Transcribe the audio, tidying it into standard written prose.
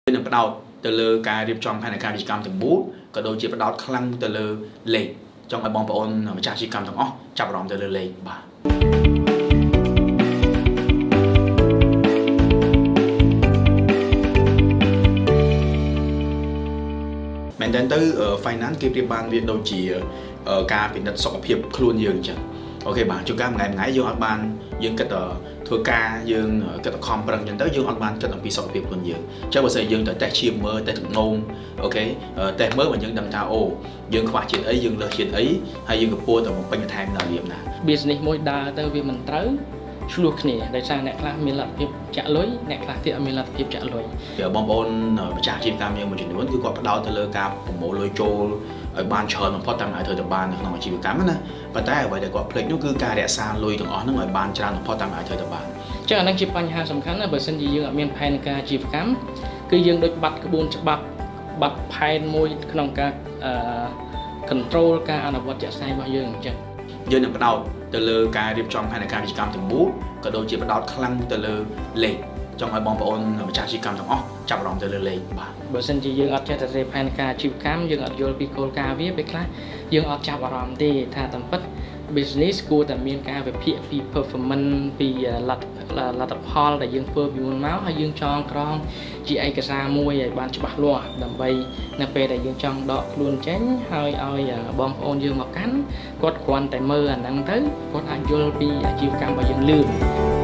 នឹងបដោតទៅលើការរៀបចំផែនការវិជ្ជាកម្មទាំងមូលក៏ដូចជាបដោតខ្លាំងទៅលើលេខចង់ឲ្យបងប្អូនម្ចាស់វិជ្ជាកម្មទាំងអស់ចាប់អារម្មណ៍ទៅលើលេខបាទមែនតើទៅ finance គេប្រៀបបានវាដូចជាការពិនិត្យសុខភាពខ្លួនយើងអញ្ចឹងអូខេបាទជួនកាលមួយថ្ងៃយើងអត់បានយើងគិតធ្វើការយើងគិតខំប្រឹងអញ្ចឹងទៅយើងអត់បានគិតអំពីសុខភាពខ្លួនយើងអញ្ចឹងបើសិនយើងទៅតេស្តឈាមមើលតេស្តទឹកនោមអូខេតេស្តមើលបើយើងដឹងថាអូយើងខ្វះជាតិអីយើងលើសជាតិអីហើយយើងកំពុងតែបំពេញបន្ថែមដល់រៀបណា business មួយដើរទៅវាមិនត្រូវឆ្លោះគ្នាដោយសារអ្នកខ្លះមានលទ្ធភាពចាក់លុយអ្នកខ្លះទៀតអត់មានលទ្ធភាពចាក់លុយបងប្អូនម្ចាស់អាជីវកម្មយើងមួយចំនួនគឺគាត់ផ្ដោតទៅលើការប្រមូលលុយចូលឲ្យបានច្រើនបំផុតតាមឲ្យធ្វើទៅបាននៅក្នុងអាជីវកម្មណាប៉ុន្តែអ្វីដែលគាត់ភ្លេចនោះគឺការរក្សាលុយទាំងអស់ហ្នឹងឲ្យបានច្រើនបំផុតតាមឲ្យធ្វើទៅបានអញ្ចឹងអានឹងជាបញ្ហាសំខាន់ណាបើសិនជាយើងអត់មានផែនការអាជីវកម្មគឺយើងដូចបាត់ក្បួនច្បាប់បាត់ផែនមួយក្នុងការcontrol ការអនុវត្តជាក់ស្ដែងរបស់យើងអញ្ចឹងយើងនឹងបដោតទៅលើការរៀបចំផែនការវិជ្ជាកម្មទាំងមូលក៏ដូចជាបដោតខ្លាំងទៅលើលេខចង់ឲ្យបងប្អូនម្ចាស់អាជីវកម្មទាំងអស់ចាប់អារម្មណ៍ទៅលើលេខបាទបើសិនជាយើងអត់ចេះតែរៀបផែនការអាជីវកម្មយើងអត់យល់ពីគោលការណ៍វាពេលខ្លះយើងអត់ចាប់អារម្មណ៍ទេថាតាមពិត business គួរតែមានការវិភាគពី performance ពីលទ្ធផលដែលយើងធ្វើពីមុនមកហើយយើងចងក្រងជាឯកសារមួយឲ្យបានច្បាស់លាស់ដើម្បីនៅពេលដែលយើងចង់ដកខ្លួនចេញហើយឲ្យបងប្អូនយើងមកកាន់គាត់គ្រាន់តែមើលអាហ្នឹងទៅគាត់អាចយល់ពីអាជីវកម្មរបស់យើងលឿន